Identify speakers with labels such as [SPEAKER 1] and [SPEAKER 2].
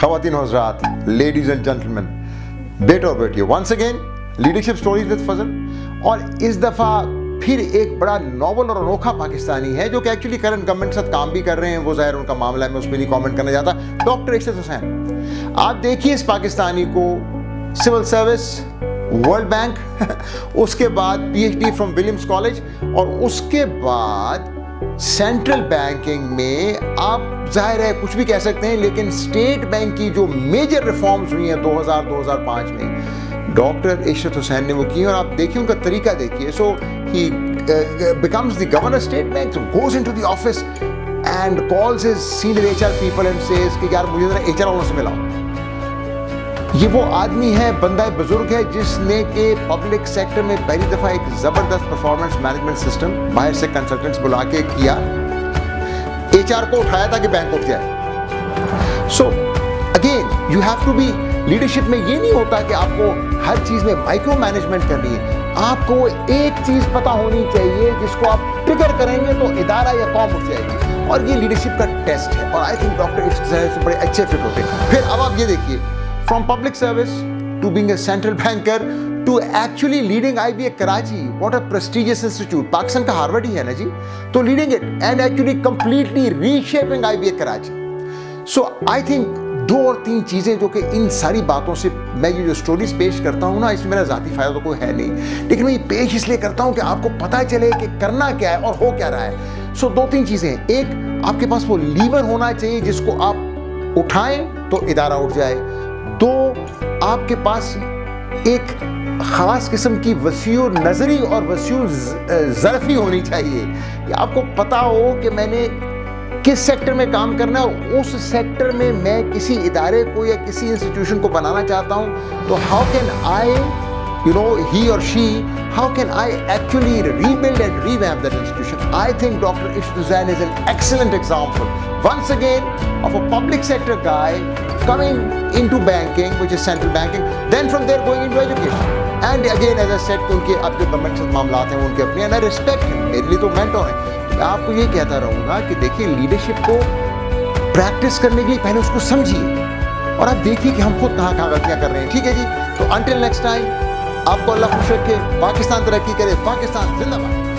[SPEAKER 1] ख़वातीन और हज़रात, ladies and gentleman, बेटे और बेटियों, once again leadership stories with Fazal. और इस दफ़ा फिर एक बड़ा नॉवल और अनोखा पाकिस्तानी है जो कि एक्चुअली करंट गवर्नमेंट के साथ काम भी कर रहे हैं, वो ज़ाहिर उनका मामला है, मैं उस पर नहीं कॉमेंट करना चाहता। डॉक्टर इशरत हुसैन, आप देखिए इस पाकिस्तानी को सिविल सर्विस, वर्ल्ड बैंक, उसके बाद PhD फ्रॉम विलियम्स कॉलेज, और उसके बाद सेंट्रल बैंकिंग में आप जाहिर है कुछ भी कह सकते हैं, लेकिन स्टेट बैंक की जो मेजर रिफॉर्म्स हुई हैं 2000-2005 में डॉक्टर इशरत हुसैन ने वो की, और आप देखिए उनका तरीका देखिए। सो ही becomes the governor state bank, so goes into the office and calls his senior HR people and says कि यार मुझे जरा HR वालों से मिलाओ। ये वो आदमी है, बंदा बुजुर्ग है, जिसने के पब्लिक सेक्टर में पहली दफा एक जबरदस्त परफॉर्मेंस मैनेजमेंट सिस्टम बाहर से कंसल्टेंट्स बुला के किया, HR को उठाया ताकि बैंक उठ जाए। So again you have to be, leadership में ये नहीं होता कि आपको हर चीज में माइक्रो मैनेजमेंट करनी है, आपको एक चीज पता होनी चाहिए जिसको आप ट्रिगर करेंगे तो इदारा या कौम उठ जाएगी, और ये लीडरशिप का टेस्ट है। और आई थिंक डॉक्टर इशरत से बड़े अच्छे फिट होते हैं। फिर अब आप ये देखिए, from public service to being a central banker to actually leading IBA Karachi, what a prestigious institute, Pakistan का हार्वर्ड ही है ना जी, तो leading it and actually completely reshaping IBA Karachi. So I think दो और तीन चीज़ें जो कि इन सारी बातों से मैं ये जो स्टोरीज पेश करता हूँ ना, इसमें मेरा ज़ाती फ़ायदा तो कोई है नहीं, लेकिन मैं ये पेश इसलिए करता हूँ कि आपको पता चले कि करना क्या है और हो क्या रहा है। सो दो तीन चीज़ें, एक आपके पास वो लीवर होना चाहिए जिसको आप उठाएं तो इदारा उठ जाए, दो आपके पास एक ख़ास किस्म की वसीउ नज़री और वसीउ ज़रफ़ी होनी चाहिए कि आपको पता हो कि मैंने किस सेक्टर में काम करना है, उस सेक्टर में मैं किसी इदारे को या किसी इंस्टीट्यूशन को बनाना चाहता हूं, तो how can I, you know, he और she, how can I actually rebuild and revamp that institution? I think Dr. Ishrad Hussain is an excellent example once again of a public sector guy coming into banking, which is central banking, then from there going into education. And again, as I said, उनके अब जो government से मामलात हैं उनके अपने, and I respect him, मेरे लिए तो मेंटोर हैं। मैं आपको ये कहता रहूँगा कि देखिए लीडरशिप को प्रैक्टिस करने के लिए पहले उसको समझिए, और आप देखिए कि हम खुद कहाँ कहाँ गलतियाँ कर रहे हैं। ठीक है जी, तो अंटिल नेक्स्ट टाइम, आपको अल्लाह खुश रखे, पाकिस्तान तरक्की करे, पाकिस्तान जिंदाबाद।